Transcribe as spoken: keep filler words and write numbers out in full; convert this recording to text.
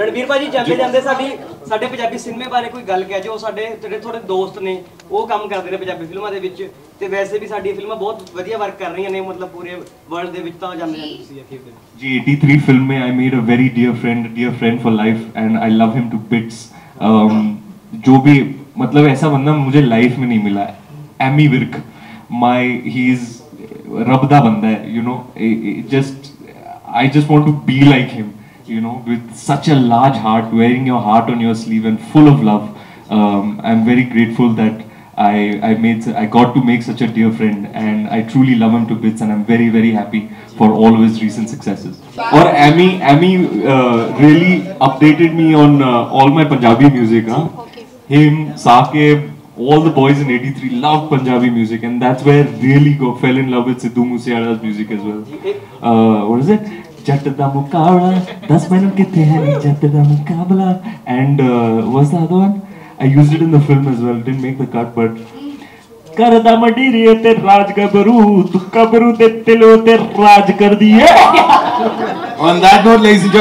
रणवीर भाजी जाते जाते साडी ਸਾਡੇ ਪੰਜਾਬੀ ਸਿਨੇਮੇ ਬਾਰੇ ਕੋਈ ਗੱਲ ਕਹਿ ਜੋ ਸਾਡੇ ਜਿਹੜੇ ਥੋੜੇ ਦੋਸਤ ਨੇ ਉਹ ਕੰਮ ਕਰਦੇ ਨੇ ਪੰਜਾਬੀ ਫਿਲਮਾਂ ਦੇ ਵਿੱਚ ਤੇ ਵੈਸੇ ਵੀ ਸਾਡੀਆਂ ਫਿਲਮਾਂ ਬਹੁਤ ਵਧੀਆ ਵਰਕ ਕਰ ਰਹੀਆਂ ਨੇ ਮਤਲਬ ਪੂਰੇ ਵਰਲਡ ਦੇ ਵਿੱਚ ਤਾਂ ਜਾਂਦੇ ਜਾਂਦੇ ਤੁਸੀਂ ਅਖੀਰ ਦੇ ਜੀ eighty-three ਫਿਲਮ में I made a very dear friend dear friend for life and I love him to bits um, जो भी मतलब ऐसा बंदा मुझे लाइफ में नहीं मिला Ammy Virk my he is रब दा बंदा है you know just I just want to be like him you know with such a large heart wearing your heart on your sleeve and full of love um, I'm very grateful that I I made I got to make such a dear friend and I truly love him to bits and I'm very very happy for all of his recent successes. Or Amy Amy uh, really updated me on uh, all my Punjabi music huh? Him Saqib all the boys in eighty-three love Punjabi music and that's where I really go fell in love with Sidhu Moosewala's music as well. Uh, what is it? Jatt da mukabla, das mainu kithe hai jatt da mukabla and uh, what's the other one? I used it in the film as well, didn't make the cut but karda madiriye te raj gabru tu kabru te tilo te raj kar diye. On that note, ladies and gentlemen.